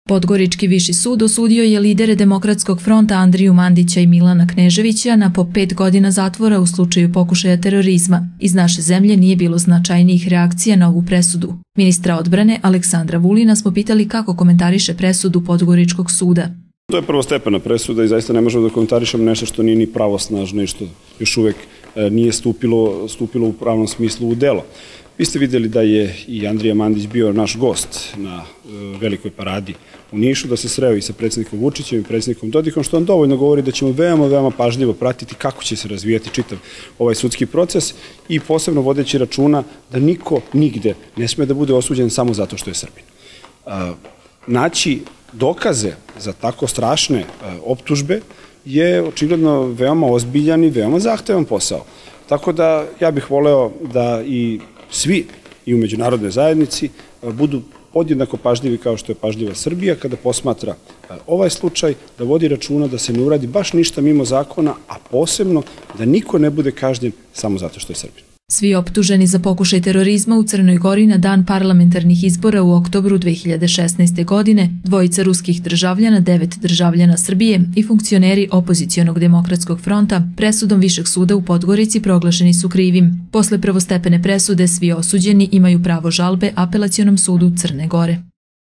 Podgorički viši sud osudio je lidere Demokratskog fronta Andriju Mandića i Milana Kneževića na po 5 godina zatvora u slučaju pokušaja terorizma. Iz naše zemlje nije bilo značajnijih reakcija na ovu presudu. Ministra odbrane Aleksandra Vulina smo pitali kako komentariše presudu Podgoričkog suda. To je prvostepena presuda i zaista ne možemo da komentarišemo nešto što nije ni pravosnažno i što još uvek nije stupilo u pravnom smislu u delo. Vi ste vidjeli da je i Andrija Mandić bio naš gost na velikoj paradi u Nišu, da se sreo i sa predsjednikom Vučićem i predsjednikom Dodikom, što on dovoljno govori da ćemo veoma pažljivo pratiti kako će se razvijati čitav ovaj sudski proces i posebno vodeći računa da niko nigde ne sme da bude osuđen samo zato što je Srbin. Naći dokaze za tako strašne optužbe je očigledno veoma ozbiljan i veoma zahtevan posao. Tako da ja bih voleo da i svi i u međunarodnoj zajednici budu podjednako pažljivi kao što je pažljiva Srbija kada posmatra ovaj slučaj, da vodi računa da se ne uradi baš ništa mimo zakona, a posebno da niko ne bude kažnjen samo zato što je Srbin. Svi optuženi za pokušaj terorizma u Crnoj Gori na dan parlamentarnih izbora u oktobru 2016. godine, 2 ruskih državljana, 9 državljana Srbije i funkcioneri opozicionog Demokratskog fronta, presudom Višeg suda u Podgorici proglašeni su krivim. Posle prvostepene presude svi osuđeni imaju pravo žalbe Apelacionom sudu Crne Gore.